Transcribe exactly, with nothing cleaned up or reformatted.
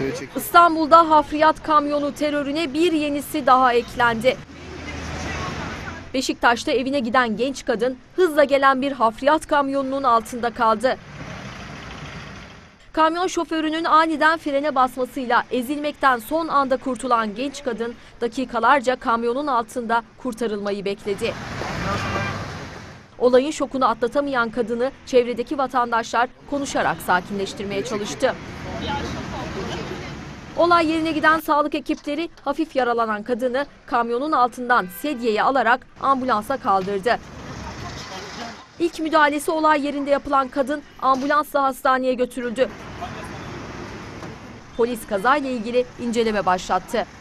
videoya çekiyor. İstanbul'da hafriyat kamyonu terörüne bir yenisi daha eklendi. Beşiktaş'ta evine giden genç kadın hızla gelen bir hafriyat kamyonunun altında kaldı. Kamyon şoförünün aniden frene basmasıyla ezilmekten son anda kurtulan genç kadın dakikalarca kamyonun altında kurtarılmayı bekledi. Olayın şokunu atlatamayan kadını çevredeki vatandaşlar konuşarak sakinleştirmeye çalıştı. Olay yerine giden sağlık ekipleri hafif yaralanan kadını kamyonun altından sedyeye alarak ambulansa kaldırdı. İlk müdahalesi olay yerinde yapılan kadın ambulansla hastaneye götürüldü. Polis kazayla ilgili inceleme başlattı.